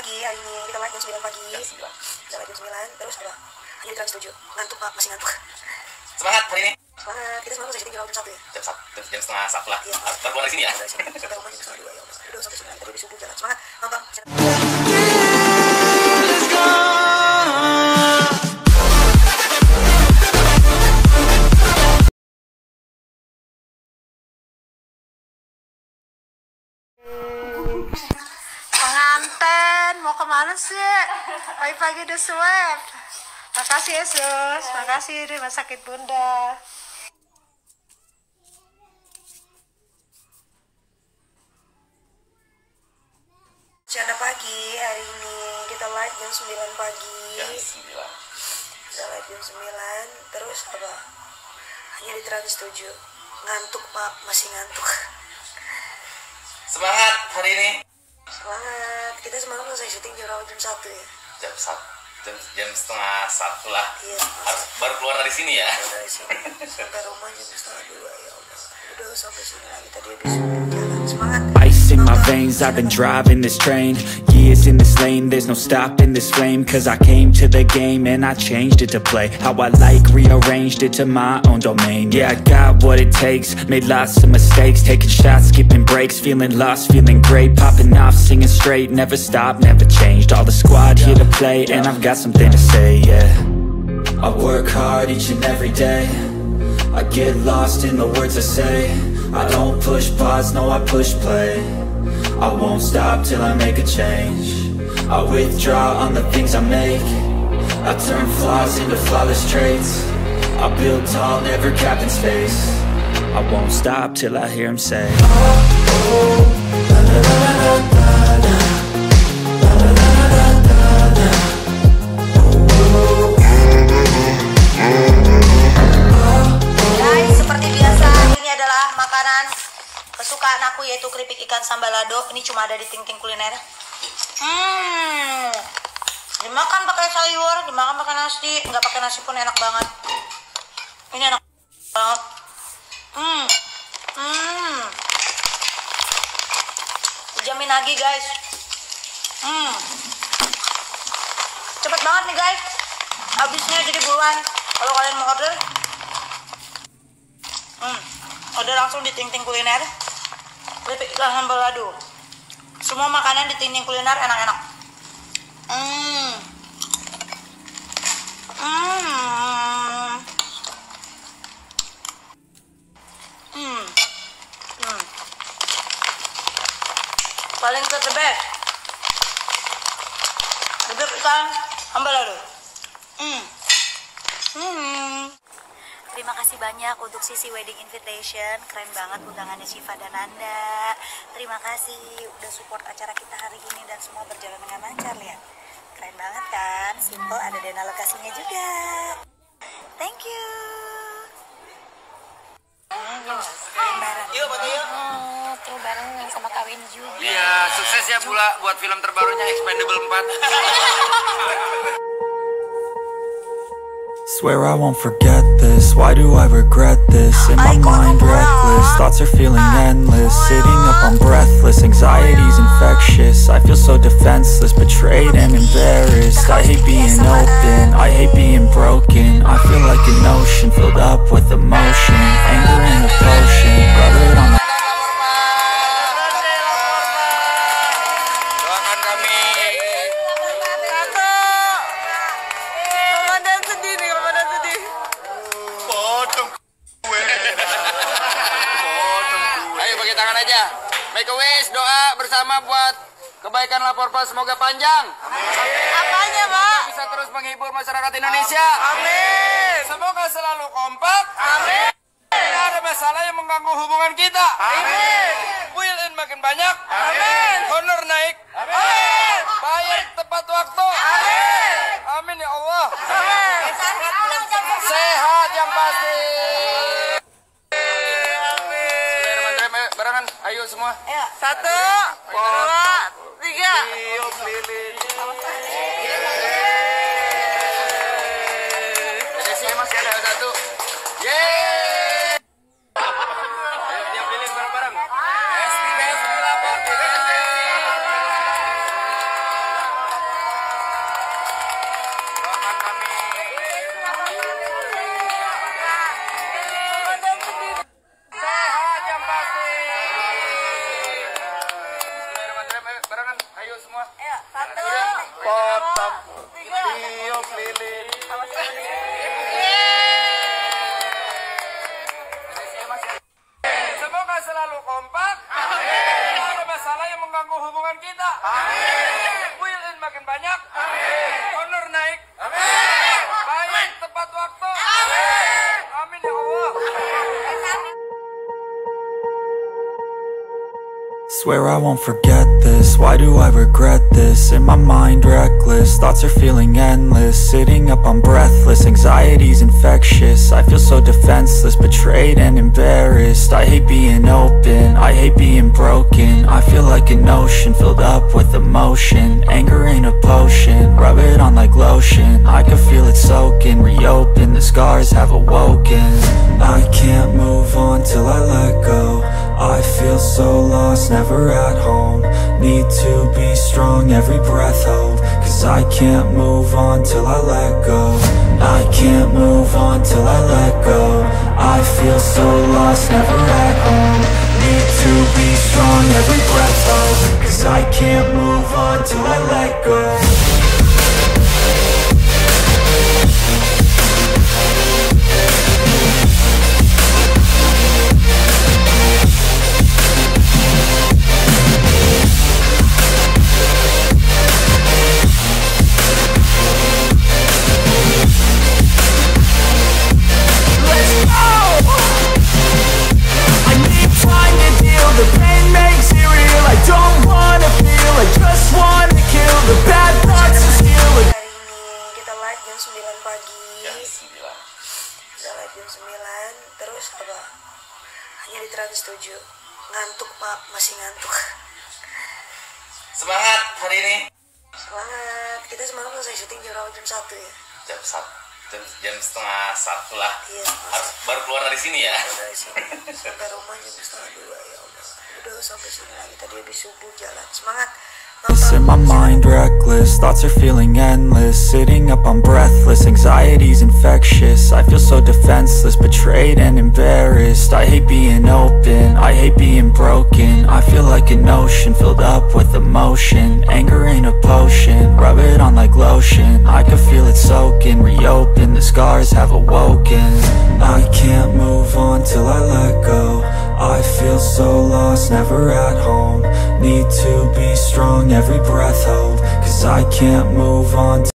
pagi hari ini, kita live jam 9 pagi. Kita live jam 9, terus apa? Hanya di Trans 7. Ngantuk Pak, masih ngantuk. Semangat hari ini. Semangat, kita semalam syuting jam 1 ya? Jam 1, jam setengah 1 lah. Kita keluar dari sini ya? Sampai rumah jam setengah 2 ya Allah. Udah sampai sini, kita udah subuh jalan. Semangat, nonton. Pengantin, mau kemana sih? Pagi-pagi udah swab. Makasih Yesus, makasih di Rumah Sakit Bunda. Canda pagi hari ini, kita live jam 9 pagi. Jam 9. Kita live jam 9, terus apa? Hanya di Trans 7. Ngantuk Pak, masih ngantuk. Semangat hari ini. Semangat, kita semalam selesai syuting jam 1 ya? Jam 1, jam setengah 1 lah. Iya. Harus baru keluar dari sini ya? Dari sini sampai rumah jam setengah 2 ya Allah. Udah sampai sini lagi, tadi habis jalan. Semangat. Ice in my veins, I've been driving this train. Years in this lane, there's no stopping this flame. Cause I came to the game and I changed it to play how I like, rearranged it to my own domain. Yeah, I got what it takes, made lots of mistakes, taking shots, skipping breaks, feeling lost, feeling great, popping off, singing straight, never stopped, never changed. All the squad here to play and I've got something to say, yeah. I work hard each and every day, I get lost in the words I say. I don't push pause, no I push play. I won't stop till I make a change. I withdraw on the things I make. I turn flaws into flawless traits. I build tall, never capped in space. I won't stop till I hear him say, oh, oh, la la la la la la, la la la la la la, oh, Guys, seperti biasa, ini adalah makanan kesukaan aku yaitu keripik ikan sambal lado. Ini cuma ada di Ting Ting Kuliner. Dimakan pakai sayur, dimakan pakai nasi, nggak pakai nasi pun enak banget. Ini enak banget. Dijamin lagi guys. Cepet banget nih guys. Habisnya jadi buruan. Kalau kalian mau order, order langsung di Ting Ting Kuliner. Keripik ikan sambal lado. Semua makanan di Ting Ting Kuliner enak-enak. Paling the best. Keripik ikan sambal lado. Terima kasih banyak untuk sisi wedding invitation, keren banget undangannya Syifa dan Nanda. Terima kasih udah support acara kita hari ini dan semua berjalan dengan lancar, lihat. Keren banget kan, simple, ada dana lokasinya juga. Thank you. Bareng. Yuk, Pak Tio. Tuh bareng sama kawin juga. Iya, sukses ya pula buat film terbarunya Expendable 4. swear I won't forget this. Why do I regret this? In my mind reckless, thoughts are feeling endless. Sitting up, I'm breathless, anxiety's infectious. I feel so defenseless, betrayed and embarrassed. I hate being open, I hate being broken. I feel like an ocean filled up with emotion. Anger in a potion, rub it on my Doakan kami. Ramadan sedih nih, Ramadan sedih. Potong gue. Ayo bagi tangan aja. Make a wish, doa bersama buat kebaikan lapor pas semoga panjang. Apanya, Pak? Bisa terus menghibur masyarakat Indonesia. Amin. Semoga selalu kompak. Amin. Tidak ada masalah yang mengganggu hubungan kita. Amin. Will-in makin banyak. Amin. Honor naik. Amin. Bayar tepat waktu. Amin. Amin ya Allah. Amin. Sehat yang pasti. Amin. Barengan, ayo semua. Ayo. 1, 2, 3. Tiup lilin. Jadi sih masih ada satu. Yeay. Ayo tiup lilin bareng-bareng. Esti lapor. semua. Ayo, satu. Potong, tiup lilin. Semoga selalu kompak. Tidak ada masalah yang mengganggu hubungan kita. Will-in makin banyak. Honor naik. Bayar tepat waktu. Amin ya Allah. Swear I won't forget this, why do I regret this? In my mind reckless, thoughts are feeling endless. Sitting up I'm breathless, anxiety's infectious. I feel so defenseless, betrayed and embarrassed. I hate being open, I hate being broken. I feel like an ocean filled up with emotion. Anger ain't a potion, rub it on like lotion. I can feel it soaking, reopen, the scars have awoken. I can't move on till I let go. I feel so lost, never at home. Need to be strong, every breath hold. Cause I can't move on till I let go. I can't move on till I let go. I feel so lost, never at home. Need to be strong, every breath hold. Cause I can't move on till I let go. Jam 9 pagi. Jam 9. Udah live jam 9. Terus apa? Hanya di Trans 7. Ngantuk pak, masih ngantuk. Semangat hari ini. Semangat. Kita semalam selesai syuting jam 1 ya. Jam 1. Jam setengah 1 lah. Iya. Harus baru keluar dari sini ya. Dari sini sampai rumah jam setengah 2 ya Allah. Udah sampai sini lagi, tadi habis subuh jalan. Semangat. In my mind reckless, thoughts are feeling endless. Sitting up I'm breathless, anxiety's infectious. I feel so defenseless, betrayed and embarrassed. I hate being open, I hate being broken. I feel like an ocean filled up with emotion. Anger ain't a potion, rub it on like lotion. I can feel it soaking, reopen, the scars have awoken. I can't move on till I let go. I feel so lost, never at home. Need to be strong, every breath hold. Cause I can't move on